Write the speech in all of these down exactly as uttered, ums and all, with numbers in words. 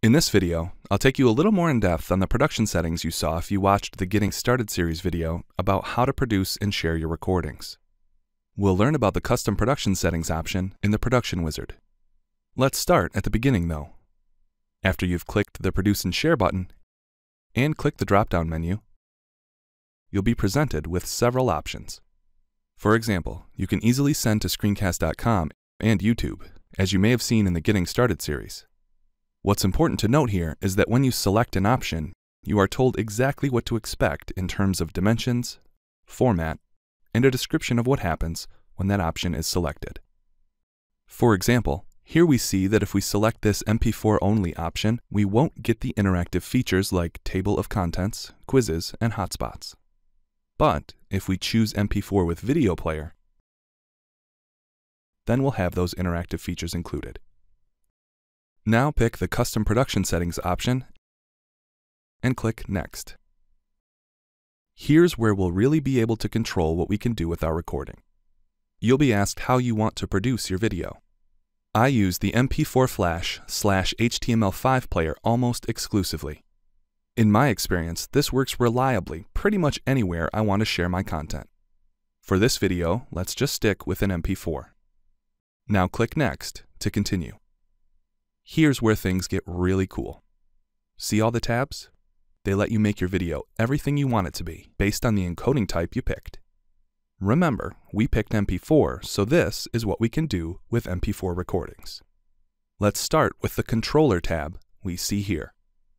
In this video, I'll take you a little more in depth on the production settings you saw if you watched the Getting Started series video about how to produce and share your recordings. We'll learn about the custom production settings option in the production wizard. Let's start at the beginning though. After you've clicked the Produce and Share button and click the drop-down menu, you'll be presented with several options. For example, you can easily send to screencast dot com and YouTube, as you may have seen in the Getting Started series. What's important to note here is that when you select an option, you are told exactly what to expect in terms of dimensions, format, and a description of what happens when that option is selected. For example, here we see that if we select this M P four only option, we won't get the interactive features like table of contents, quizzes, and hotspots. But if we choose M P four with video player, then we'll have those interactive features included. Now pick the Custom Production Settings option and click Next. Here's where we'll really be able to control what we can do with our recording. You'll be asked how you want to produce your video. I use the M P four Flash slash H T M L five player almost exclusively. In my experience, this works reliably pretty much anywhere I want to share my content. For this video, let's just stick with an M P four. Now click Next to continue. Here's where things get really cool. See all the tabs? They let you make your video everything you want it to be based on the encoding type you picked. Remember, we picked M P four, so this is what we can do with M P four recordings. Let's start with the Controller tab we see here.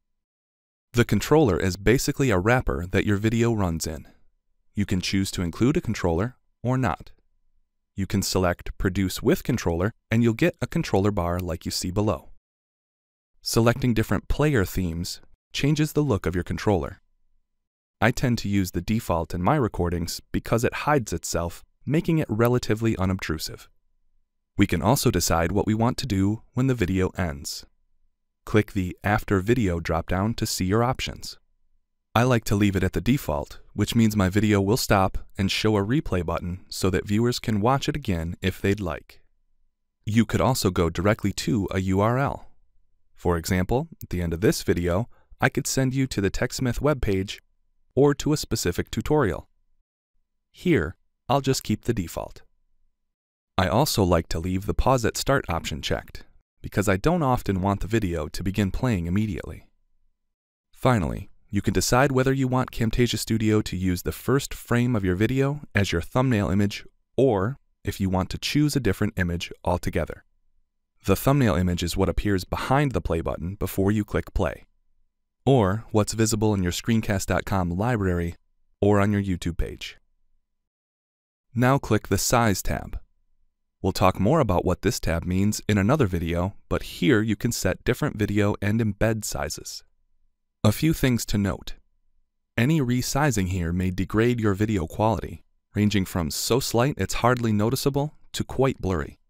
The controller is basically a wrapper that your video runs in. You can choose to include a controller or not. You can select Produce with Controller and you'll get a controller bar like you see below. Selecting different player themes changes the look of your controller. I tend to use the default in my recordings because it hides itself, making it relatively unobtrusive. We can also decide what we want to do when the video ends. Click the After Video dropdown to see your options. I like to leave it at the default, which means my video will stop and show a replay button so that viewers can watch it again if they'd like. You could also go directly to a U R L. For example, at the end of this video, I could send you to the TechSmith webpage or to a specific tutorial. Here, I'll just keep the default. I also like to leave the Pause at Start option checked, because I don't often want the video to begin playing immediately. Finally, you can decide whether you want Camtasia Studio to use the first frame of your video as your thumbnail image, or if you want to choose a different image altogether. The thumbnail image is what appears behind the play button before you click play, or what's visible in your screencast dot com library or on your YouTube page. Now click the Size tab. We'll talk more about what this tab means in another video, but here you can set different video and embed sizes. A few things to note. Any resizing here may degrade your video quality, ranging from so slight it's hardly noticeable to quite blurry.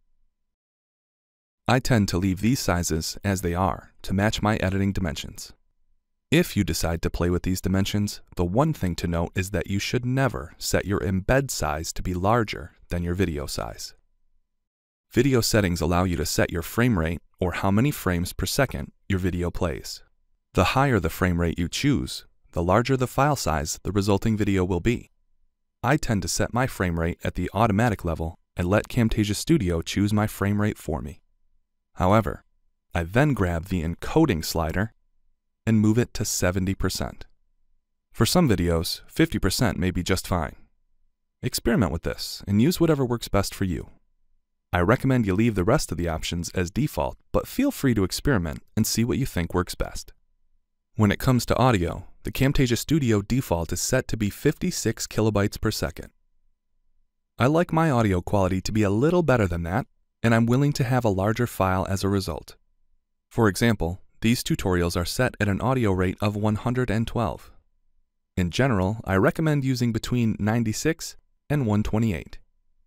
I tend to leave these sizes as they are to match my editing dimensions. If you decide to play with these dimensions, the one thing to note is that you should never set your embed size to be larger than your video size. Video settings allow you to set your frame rate or how many frames per second your video plays. The higher the frame rate you choose, the larger the file size the resulting video will be. I tend to set my frame rate at the automatic level and let Camtasia Studio choose my frame rate for me. However, I then grab the encoding slider and move it to seventy percent. For some videos, fifty percent may be just fine. Experiment with this and use whatever works best for you. I recommend you leave the rest of the options as default, but feel free to experiment and see what you think works best. When it comes to audio, the Camtasia Studio default is set to be fifty-six kilobytes per second. I like my audio quality to be a little better than that, and I'm willing to have a larger file as a result. For example, these tutorials are set at an audio rate of one hundred twelve. In general, I recommend using between ninety-six and one twenty-eight.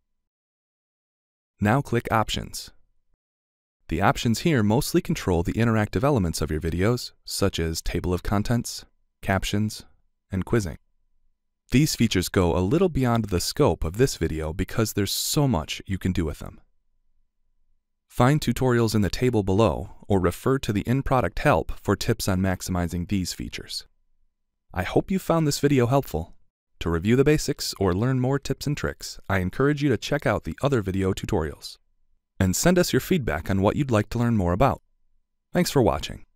Now click Options. The options here mostly control the interactive elements of your videos, such as table of contents, captions, and quizzing. These features go a little beyond the scope of this video because there's so much you can do with them. Find tutorials in the table below or refer to the in-product help for tips on maximizing these features. I hope you found this video helpful. To review the basics or learn more tips and tricks, I encourage you to check out the other video tutorials. And send us your feedback on what you'd like to learn more about. Thanks for watching.